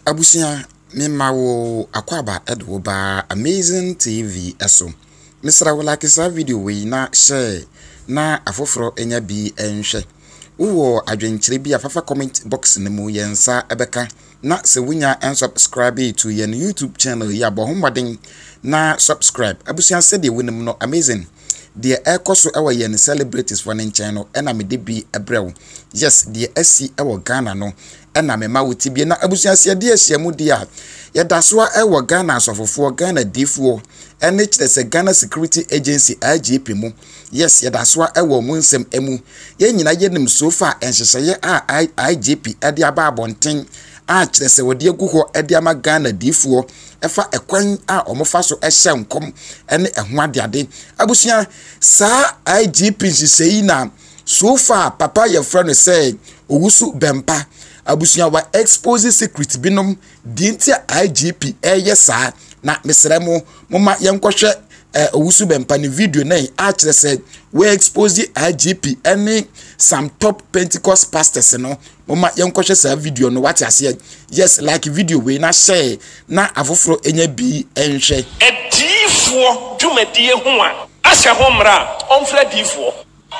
Abusia memawo akwaba edwoba Amazing TV eso. Misra wala kisa video we na share na afoforo enya bi enhwe. Uwo adwenkyere bi afafa comment box ne mu yensa ebeka na se wunya en subscribe to yen YouTube channel ya bohomwaden na subscribe. Abusia se de wonim no amazing. The ekoso ewa yen celebrities for nen channel ena me de bi ebrew. Yes, the SC ewa Ghana no ena me ma wotibie na abusia se de ahyiamu dia. Ya dasoa ewa Ghana asofofo Ghana difuo ene kyerese Ghana Security Agency IGP mu. Yes, ya dasoa ewa mu nsem emu. Ye nyina yenim so far enhyehye a IGP ade aba abonten a kyerese wode aguho ade ama Ghana difuo efa ekwan a omofa so ehye nkom ene eho ade abusia sa IGP nhyehyei na so far papa your friend say Owusu Bempa abusia wa expose secret binom dintia IGP sa na mesremo moma yenkohwe Owusu Bempa ni video na a kyerese we expose IGP any some top Pentecost pastors no moma yenkohwe sa video no what ase yes like video we na share na afoforo enya bi enhwe edifo dwumadie ho a asya ho mra onfra difo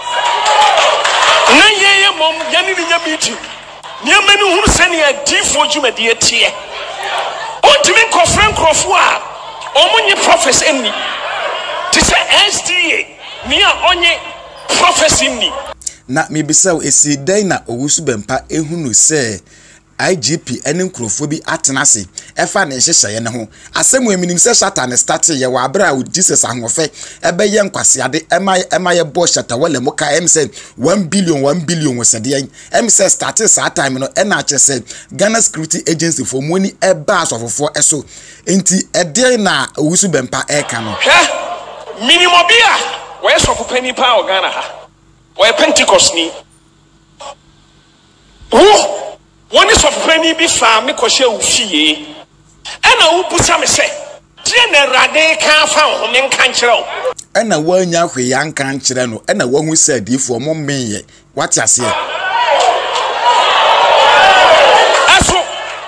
na yeye mom yane ni nyabiti niema ni hunu sene edifo dwumadie tie ontimi nkofran krofo a omunye prophecy enni ti se SDA ni a onye prophecy enni na mebisa esi dai na Owusu Bempa ehunu se IGP ene nkrofo bi atenase efa na nhyehyeye ne ho asemu eminim se Satan start ye wa abra o Jesus ahofe ebe ye nkwasiade ema ye bo shata wale muka em say 1 billion wosede em say start sa time no e na kyese Ghana Security Agency for money eba asofofo eso enti ede na Owusu Bempa eka no minimum bia we sofo pani pa o Ghana ha we Pentecost ni woni sofrani bi fa me kohye ufie ena wo busa me se tie na rade ka fa ho me nkan kyerɛ ena wanya hwe ya nkan kyerɛ no ena wahu se adifo mo menye wate ase aso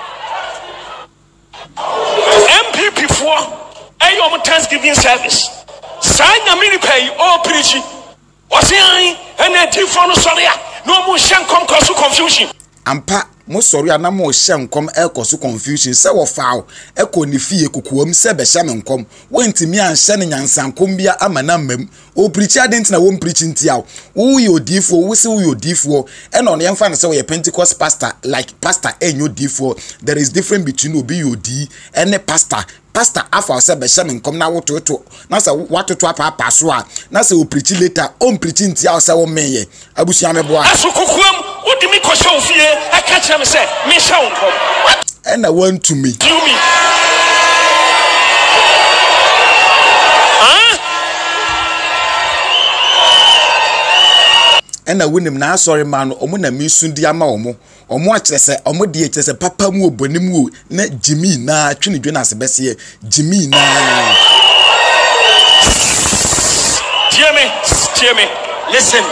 MPP for ayo Thanksgiving service sanya mini pay o preach wase an ena adifo no sɔre a no mo hyankom koso confusion ampa mo sori anamo hye nkom ekoso confusion se wo faaw eko ni fie kokoam se be hye nkom wentimi anhye ne nyansankom bia amana mam o preach adent na wo preach ntiaw wo yodifo wo se wo yodifo eno no yemfa ne se wo Pentecost pastor like pastor enyo difo there is difference between obi yodi ene pastor afa se be hye nkom na wototo na se watoto apa so a na se o preach later o preach ntiaw se wo menye abusia meboa asokokuam udimi kosho fie aka kyerɛ me sɛ me hya wonkom and I want to me and I win him now sorry man omo na mi sundi ama omo a kyerese omo de kyerese papa mu obonim na Jimmy na twene dwena asebese Jimmy na Hear me listen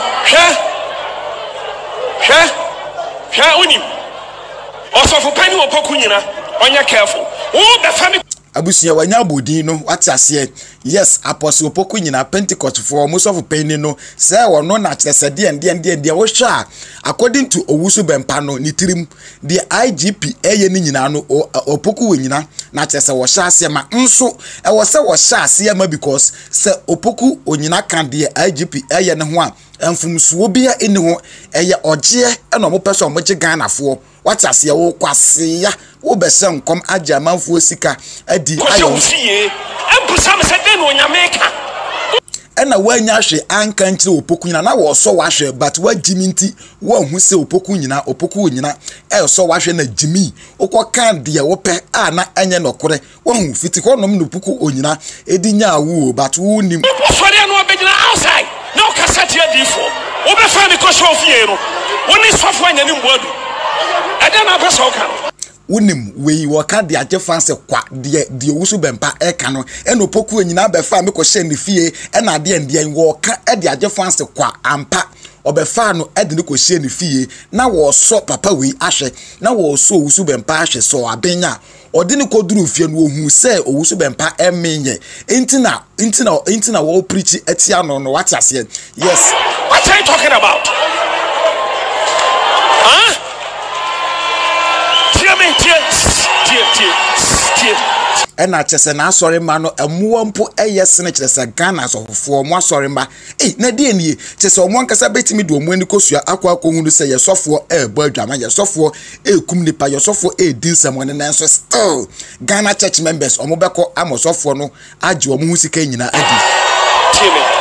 hwe unim osofo pani opoku nyina onya careful wo be fami abusia wanya bodin no wate ase yes apostle opoku nyina Pentecost for musofu pani no se wono na kyerese de wo hwa according to Owusu Bempa no nitirim the IGP eye ni nyina no opoku wo nyina na kyerese wo hwa ase ma nso e wo se wo hwa ase ma because se opoku onyina kan de IGP eye ne ho a enfumsuo bia eni ho eye ogye ena mo pese omogye Ghana fo what ase ye wo kwase ya wo bese nkom agya manfo sika adi ayo fie empusa me se de no nyameka ena wanya hwe anka nkire opoku nyina na wo so wa hwe but wa Jimmy nti wo hu se opoku nyina e so wa hwe na Jimmy okokan de wo pe a na enye nokore wo hu fiti honom no opoku onyina edi nya awu but wo nim sori no obegyina outside no cassette ya difo wo be fa me ko show fie no woni sofo anya ni mboadu ade na pesa oka unim we waka de age fanse kwa de Owusu Bempa eka no eno poku anyina be fa me ko hye ne fie ena de wo ka de age fanse kwa ampa obefa no ede ne kohie ne fie na wo so papa we ahwe na wo so owusu bempa ahwe so abenya ode ne koduru fie no ohu se owusu bempa emenye entina wo preach etia no no what ase yes what are you talking about huh tie ena chese na asori ma no emuo mpo eyesene chese Ghana sofofo mo asori ma na de nie chese omo nkasa betimi do omo ani kosua akwa hunu se yesofo ebo adwama yesofo ekum nipa yesofo edinsam ne nanso still Ghana church members omo beko amosofo no age omo hu sika nyina adi tie me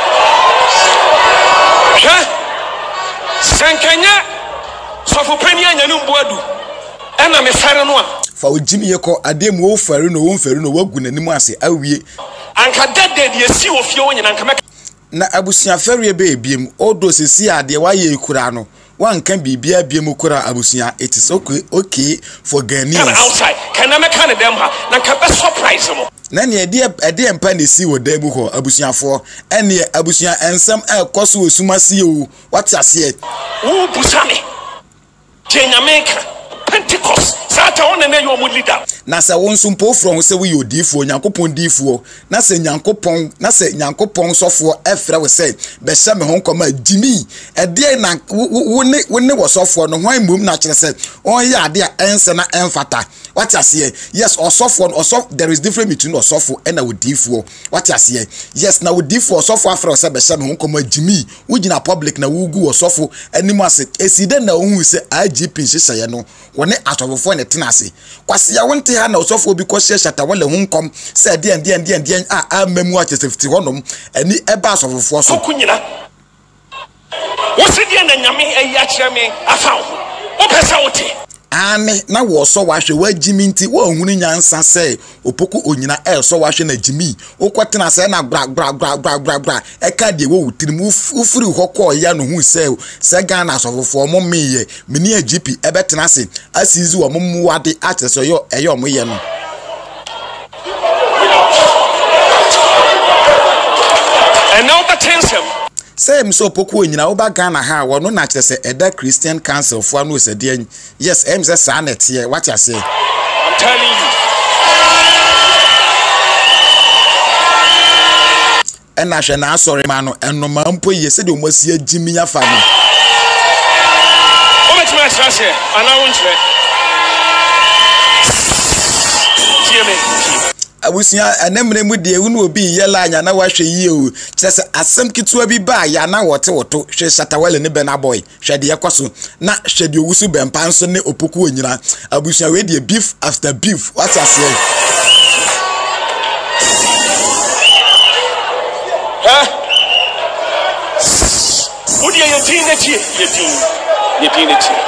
sankanya sofo pani anyanu mboadu ena me fare no a fa ojimi yeko ademu wo fare no wo mfare no wagu nanim ase awie anka dede de esi wo fie wo nyina anka na abusia fare be ebiem odo sesi ade wa ye ekura no wanka bibia ebiem kura abusia it is okay for Ghanaians outside kana me kan dem ha na ka be surprise mo na ne ede empa na si wo dem ho abusiafo ene abusia ensem ekoso osumasi o what ase wo busame jenyameka Pentecost sata one na yo mo leader na se won sumpo from se we yodifo nyankopon difo na se nyankopon sofo efra we se be hye me honkoma jimi ede na wone wo sofo no hwan mum na kire se on ye ade a ense na emfata what ase yes osofo there is difference between osofo and wodifo what ase yes na wodifo osofo afra se be hye me honkoma jimi wugina public na wugu osofo animu ase eside na ohun se IGP nhyehyɛ no wone atobofo ne tenase kwase ya wonte ha na osofo bi kohye shata wale hunkom se de a mamu a 50 honom ani eba asofofo so kunyina wo se de na nyame ayi a kire me afa wo pesa wote ane na wo so wahwe wagimi nti wo hunu nyansa se opoku onyina so wahwe na jimi okotena se na bra eka de wo wutirim ufuri hokọ ya no hu se Ghana asofofo mo meye meni AGP ebetena se asizi wo mo wade acheso yo eyo mo ye no and now the tension Same so poku onyina oba Ghana ha wo no na kire se eda Christian Council fo anu se de yes em se sa na tie what you say I'm telling you ena hwe na asori ma no enoma mpo ye se de omasi agimi afa no o betima asase ana wonchre tie me abusia anemre mu de unu obi yela anya na wahwe yie o kyese asem kitua bi ba ya na wote woto hwe shatawale ne bena boy hwe de yekoso na hwe de owusu bempa nso ne opoku onyina abusia we de beef after beef what you say Odi ye tin na tie ye tin na tie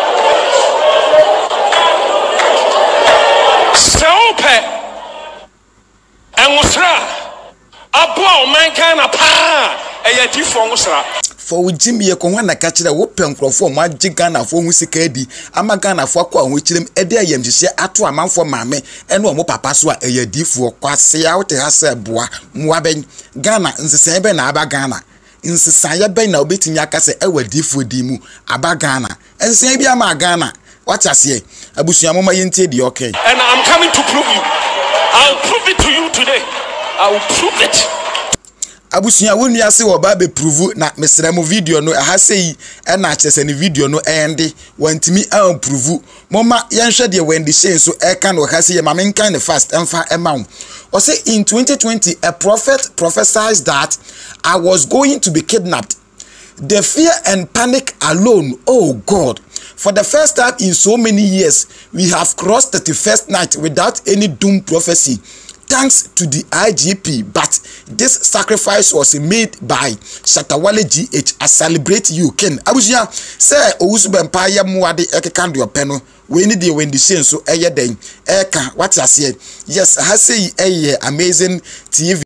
so Engusra abo man kana pa eyadifo ngusra for ujimi ye ko hwana ka kire wo penkrofo mo agi Ghana fo hu sika di ama Ghana fo akwa ho kirem ede ayam hihye ato amanfo maame ene o mo papa so a eyadifo kwase ya wote ha se boa mo ben Ghana nsesa be na aba Ghana nsesa ya ben na obetimi aka se ewadifo di mu aba Ghana nsesa bi ama Ghana what ase abusuamo ma yentie di okay and I'm coming to prove you I'll prove it to you today. I will prove it. Abusuya wonu ase wo ba be prove na mesra mo video no ha sei e na chese ne video no endi wantimi an prove moma yenhwe de wendi shen so e kan wo ha sei ma men kan the fast emfa emaw o say in 2020 a prophet prophesied that I was going to be kidnapped. The fear and panic alone, oh God. For the first time in so many years, we have crossed the 31st night without any doom prophecy. Thanks to the IGP, but this sacrifice was made by Shatawale GH. I celebrate you, Ken. Abusia, say, Owusu ya muade eke kando peno. We need the when the shen so den eka what I said. Yes, I say amazing TV.